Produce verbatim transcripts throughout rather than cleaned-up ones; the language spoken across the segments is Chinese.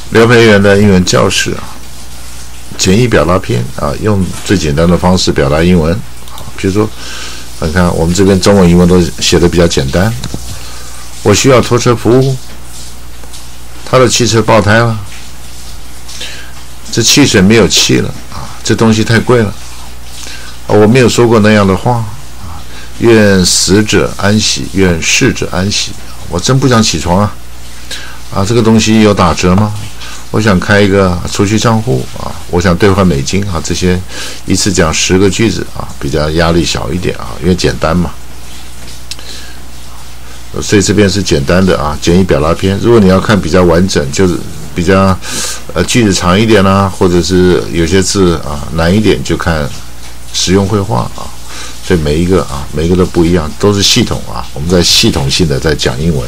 刘培元的英文教室啊，简易表达篇啊，用最简单的方式表达英文。比如说，你看我们这边中文、英文都写的比较简单。我需要拖车服务，他的汽车爆胎了，这汽水没有气了啊，这东西太贵了。啊，我没有说过那样的话。愿死者安息，愿逝者安息。我真不想起床啊！啊，这个东西有打折吗？我想开一个储蓄账户啊，我想兑换美金啊，这些一次讲十个句子啊，比较压力小一点啊，因为简单嘛。所以这边是简单的啊，简易表达篇。如果你要看比较完整，就是比较呃句子长一点啦、啊，或者是有些字啊难一点，就看实用绘画啊。所以每一个啊，每一个都不一样，都是系统啊。我们在系统性的在讲英文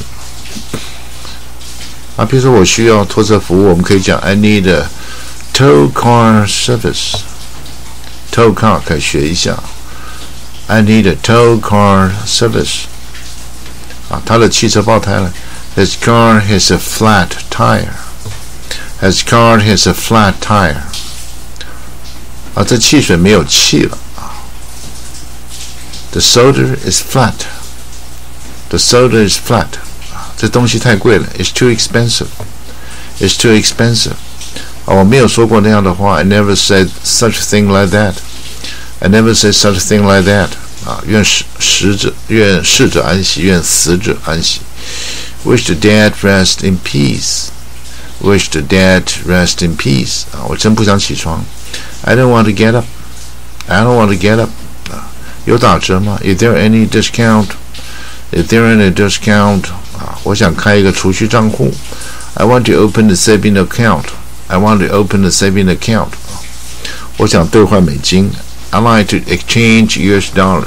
啊。比如说我需要拖车服务，我们可以讲 I need a tow car service。tow car 可以学一下 ，I need a tow car service。啊，他的汽车爆胎了 ，His car has a flat tire。His car has a flat tire。啊，这汽水没有气了。The soda is flat. The soda is flat. 这东西太贵了 It's too expensive. It's too expensive. 啊，我没有说过那样的话 I never said such a thing like that. I never said such a thing like that. 啊，愿死者愿逝者安息，愿死者安息。Wish the dead rest in peace. Wish the dead rest in peace. 啊，我真不想起床 I don't want to get up. I don't want to get up.有打折吗 ？Is there any discount? Is there any discount? 啊，我想开一个储蓄账户。I want to open the saving account. I want to open the saving account. 我想兑换美金。I like to exchange U S dollar.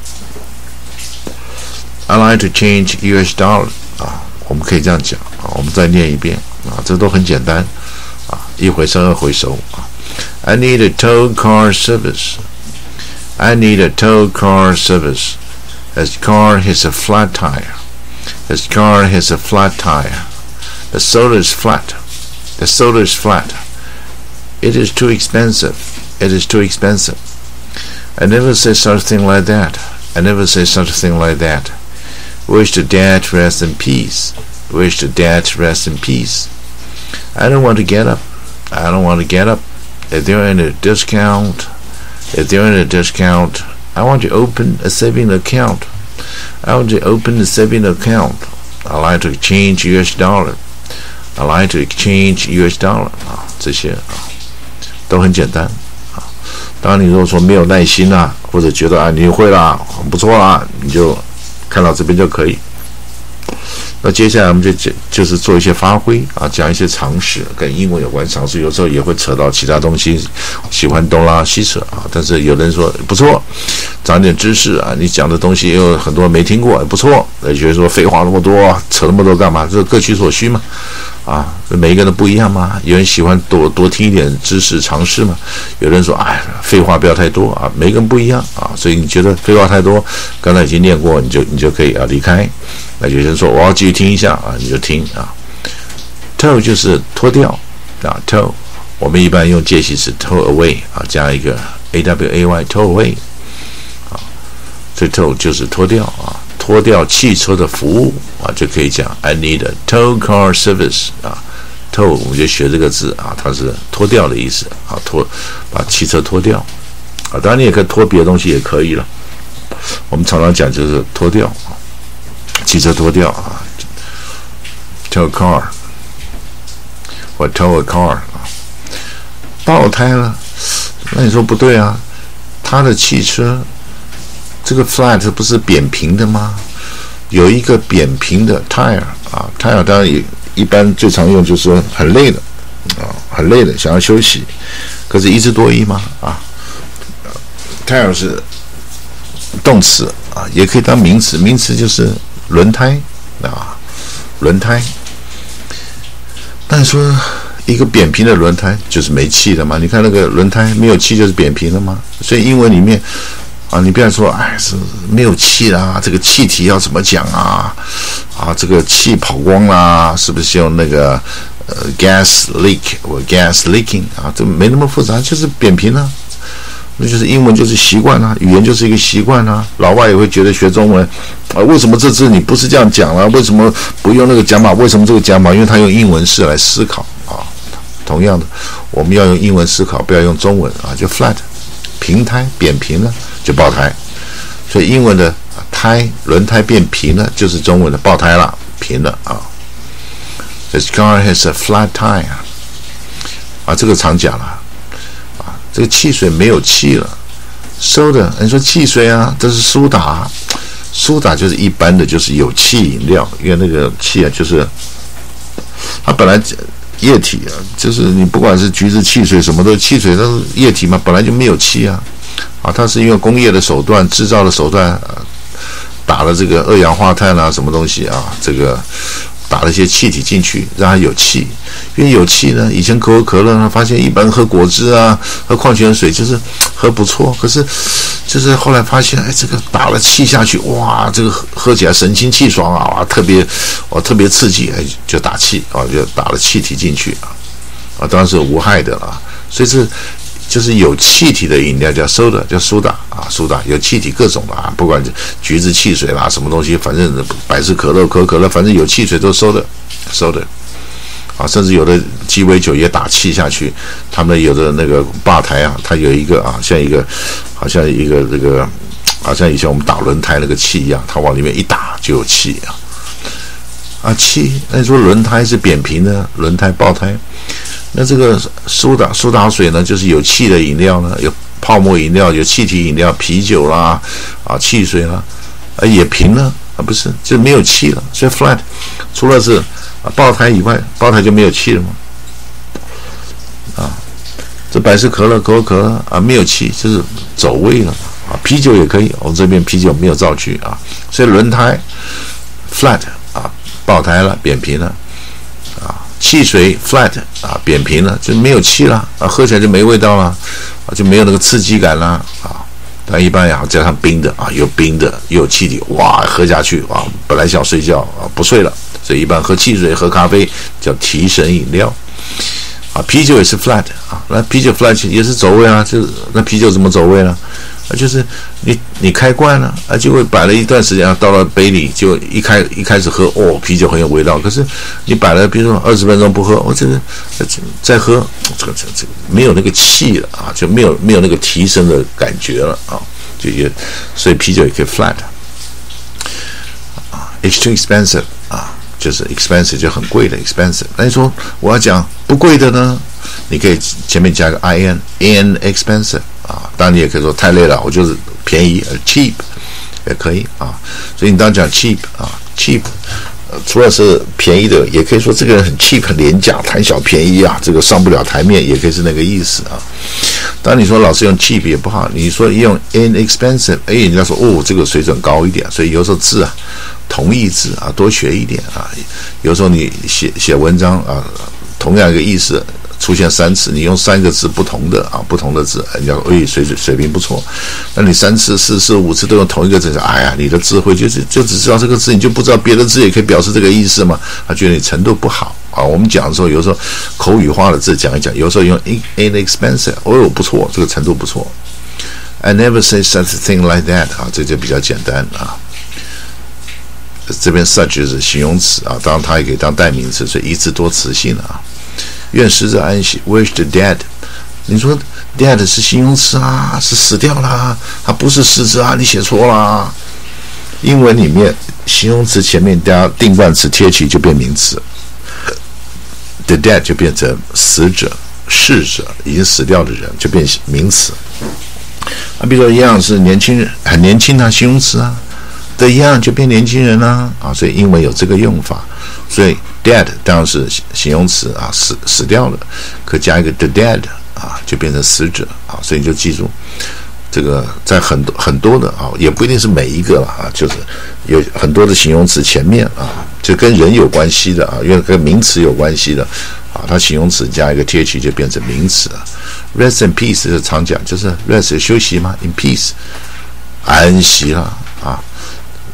I like to change U S dollar. 啊，我们可以这样讲啊。我们再念一遍啊，这都很简单啊，一回生二回熟啊。I need a tow car service.I need a tow car service. His car has a flat tire. His car has a flat tire. The soda is flat. The soda is flat. It is too expensive. It is too expensive. I never say such a thing like that. I never say such a thing like that. Wish the dead rest in peace. Wish the dead rest in peace. I don't want to get up. I don't want to get up. Is there any discount?Is there any discount? I want to open a saving account. I want to open a saving account. I like to exchange U S dollar. I like to exchange U S dollar. 啊，这些啊都很简单啊。当然，你如果说没有耐心啊，或者觉得啊你会啦，很不错啦，你就看到这边就可以。那接下来我们就就是做一些发挥啊，讲一些常识，跟英文有关常识，有时候也会扯到其他东西，喜欢东拉西扯啊。但是有人说不错，长点知识啊，你讲的东西也有很多没听过，不错。也觉得说废话那么多，扯那么多干嘛？这各取所需嘛，啊，每一个人都不一样嘛。有人喜欢多多听一点知识常识嘛，有人说哎，废话不要太多啊，每个人不一样啊。所以你觉得废话太多，刚才已经念过，你就你就可以啊离开。那有些人说我要继续听一下啊，你就听啊。tow 就是脱掉啊 ，tow 我们一般用介系词 tow away 啊，加一个 a w a y tow away 啊，所以 tow 就是脱掉啊，脱掉汽车的服务啊，就可以讲 I need a tow car service 啊 ，tow 我们就学这个字啊，它是脱掉的意思啊，脱把汽车脱掉啊，当然你也可以脱别的东西也可以了，我们常常讲就是脱掉啊。汽车脱掉啊 ，tow car 或 tow a car 啊，爆胎了，那你说不对啊？他的汽车这个 flat 不是扁平的吗？有一个扁平的 tire 啊 ，tire 当然也一般最常用就是说很累的啊，很累的想要休息，可是一字多义吗？啊 ，tire 是动词啊，也可以当名词，名词就是轮胎啊，轮胎。那你说一个扁平的轮胎就是没气的嘛？你看那个轮胎没有气就是扁平的嘛？所以英文里面啊，你不要说哎是没有气啦，这个气体要怎么讲啊？啊，这个气跑光啦，是不是用那个呃 gas leak 或 gas leaking 啊，这没那么复杂，就是扁平啊。那就是英文就是习惯啊，语言就是一个习惯啊。老外也会觉得学中文啊，为什么这字你不是这样讲啊？为什么不用那个讲法？为什么这个讲法？因为他用英文式来思考啊。同样的，我们要用英文思考，不要用中文啊。就 flat 平胎扁平了就爆胎，所以英文的胎轮胎变平了就是中文的爆胎了，平了啊。This car has a flat tire 啊，这个常讲了。这个汽水没有气了，收的。你说汽水啊，这是苏打，苏打就是一般的，就是有气饮料，因为那个气啊，就是它本来液体啊，就是你不管是橘子汽水什么的汽水，都是液体嘛，本来就没有气啊，啊，它是因为工业的手段、制造的手段，呃、打了这个二氧化碳啊，什么东西啊，这个。打了一些气体进去，让它有气。因为有气呢，以前可口可乐呢，发现一般喝果汁啊、喝矿泉水就是喝不错，可是就是后来发现，哎，这个打了气下去，哇，这个喝起来神清气爽啊，哇，特别哇特别刺激，哎，就打气啊，就打了气体进去啊，啊，当然是无害的了。所以这就是有气体的饮料叫 soda， 叫苏打啊，苏打有气体各种的啊，不管橘子汽水啦，什么东西，反正百事可乐、可口可乐，反正有汽水都 soda soda 啊，甚至有的鸡尾酒也打气下去，他们有的那个吧台啊，它有一个啊，像一个好像一个这个，好像以前我们打轮胎那个气一样，它往里面一打就有气啊，啊气，那你说轮胎是扁平的，轮胎爆胎。那这个苏打苏打水呢，就是有气的饮料呢，有泡沫饮料，有气体饮料，啤酒啦，啊，汽水啦，啊也平了啊，不是，就没有气了。所以 flat 除了是啊爆胎以外，爆胎就没有气了嘛。啊，这百事可乐、可口可乐啊没有气，就是走位了啊。啤酒也可以，我们这边啤酒没有造句啊，所以轮胎 flat 啊爆胎了，扁平了。汽水 flat 啊，扁平了，就没有气了啊，喝起来就没味道了啊，就没有那个刺激感了啊。但一般也好，加上冰的啊，有冰的又有气体，哇，喝下去啊，本来想睡觉啊，不睡了，所以一般喝汽水、喝咖啡叫提神饮料啊。啤酒也是 flat 啊，那啤酒 flat 也是走位啊，就是那啤酒怎么走位呢？啊，就是你你开罐了啊，就会摆了一段时间啊，到了杯里就一开一开始喝哦，啤酒很有味道。可是你摆了，比如说二十分钟不喝，我、哦、这个再喝，这个这个这个没有那个气了啊，就没有没有那个提升的感觉了啊，就也所以啤酒也可以 flat 啊 ，it's too expensive 啊，就是 expensive 就很贵的 expensive。那你说我要讲不贵的呢？你可以前面加个 in in expensive。啊，当然你也可以说太累了，我就是便宜 cheap 也可以啊。所以你当讲 cheap 啊 cheap，呃，除了是便宜的，也可以说这个人很 cheap 很廉价，贪小便宜啊，这个上不了台面，也可以是那个意思啊。当然你说老是用 cheap 也不好，你说用 inexpensive， 哎，人家说哦这个水准高一点，所以有时候字啊同义字啊多学一点啊。有时候你写写文章啊，同样一个意思。出现三次，你用三个字不同的啊，不同的字，人家说哎水水平不错。那你三次、四次、五次都用同一个字，哎呀，你的智慧就是就只知道这个字，你就不知道别的字也可以表示这个意思吗？他觉得你程度不好啊。我们讲的时候，有时候口语化的字讲一讲，有时候用 inexpensive， 哦不错，这个程度不错。I never say such a thing like that 啊，这就比较简单啊。这边 such 是形容词啊，当然它也可以当代名词，所以一字多词性啊。愿死者安息 ，Wish the dead。你说 dead 是形容词啊，是死掉啦，它不是死者啊，你写错啦。英文里面形容词前面加定冠词贴起就变名词 ，the dead 就变成死者、逝者，已经死掉的人就变名词。啊，比如说一样是年轻人，很年轻啊，形容词啊。的一样就变年轻人啦 啊, 啊，所以英文有这个用法，所以 dead 当然是形容词啊，死死掉了，可加一个 the dead 啊，就变成死者啊，所以你就记住这个，在很多很多的啊，也不一定是每一个了啊，就是有很多的形容词前面啊，就跟人有关系的啊，因为跟名词有关系的啊，它形容词加一个贴起就变成名词了。Rest in peace 是常讲，就是 rest 休息嘛 ，in peace 安息了啊。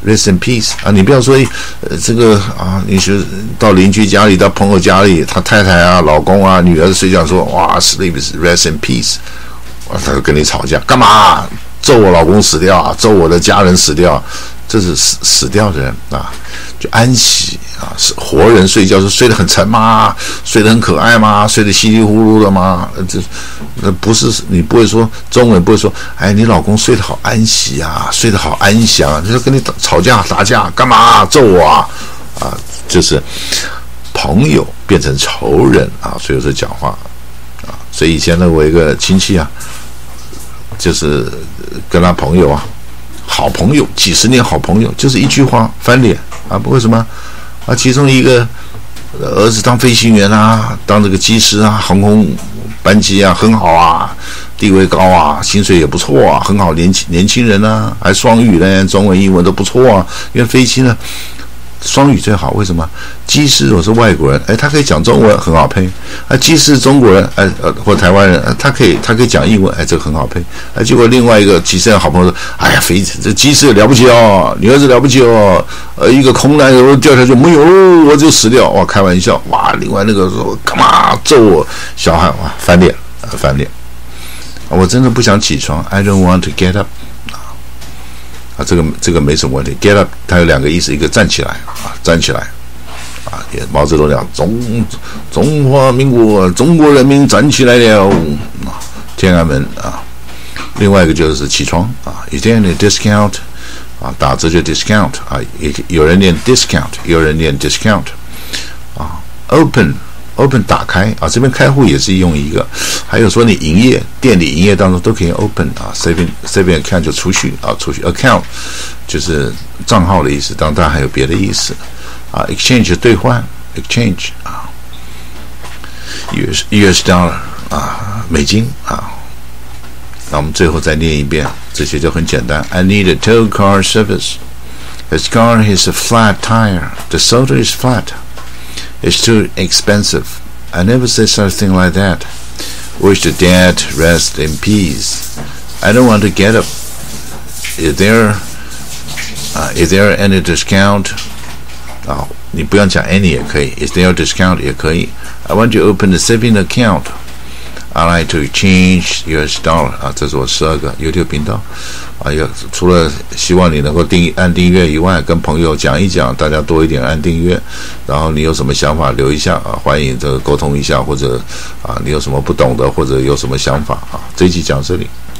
Rest in peace 啊！你不要说，呃，这个啊，你是到邻居家里、到朋友家里，他太太啊、老公啊、女儿睡觉说，哇 ，sleep is rest in peace， 他就跟你吵架，干嘛？咒我老公死掉啊，咒我的家人死掉，这是死死掉的人啊，就安息啊，是活人睡觉是睡得很沉吗？睡得很可爱吗？睡得稀里糊涂的吗？这那不是你不会说中文不会说，哎，你老公睡得好安息啊，睡得好安详啊，就跟你吵架打架干嘛？咒我啊啊，就是朋友变成仇人啊，所以有时候讲话啊，所以以前呢，我一个亲戚啊。就是跟他朋友啊，好朋友，几十年好朋友，就是一句话翻脸啊！为什么啊？其中一个儿子当飞行员啊，当这个机师啊，航空班机啊，很好啊，地位高啊，薪水也不错啊，很好，年轻年轻人啊，还双语呢，中文、英文都不错啊。因为飞机呢，双语最好，为什么？机师如果是外国人，哎，他可以讲中文，很好配；啊，机师中国人，哎，呃，或台湾人，呃、他可以他可以讲英文，哎，这个很好配。哎，结果另外一个机师的好朋友说，哎呀，飞这机师了不起哦，你儿子了不起哦，呃，一个空难有掉下去没有，我就死掉，哇，开玩笑，哇，另外那个说干嘛揍我小孩，哇，翻脸，呃、翻脸，我真的不想起床 ，I don't want to get up。啊，这个这个没什么问题。Get up， 它有两个意思，一个站起来啊，站起来啊，也毛泽东讲中中华民国中国人民站起来了啊，天安门啊。另外一个就是起床啊 ，Is there any discount 啊？打折就 discount 啊，有人念 discount， 有人念 discount 啊 ，open。open 打开啊，这边开户也是用一个，还有说你营业店里营业当中都可以 open 啊 ，saving saving account 就储蓄啊，储蓄 account 就是账号的意思，当然还有别的意思啊 ，exchange 兑换 exchange 啊 ，US US dollar 啊，美金啊，那我们最后再念一遍，这些就很简单。I need a tow car service. His car has a flat tire. The soda is flat.It's too expensive. I never said something like that. Wish the dad rest in peace. I don't want to get up. Is there, uh, is there any discount? 啊，你不用讲 any 也可以。Is there a discount 也可以。I want to open a saving account. I like to exchange U S dollar. 啊，这是我十二个 YouTube 频道。啊，有除了希望你能够订按订阅以外，跟朋友讲一讲，大家多一点按订阅。然后你有什么想法留一下啊，欢迎这个沟通一下，或者啊你有什么不懂的，或者有什么想法啊，这一集讲这里。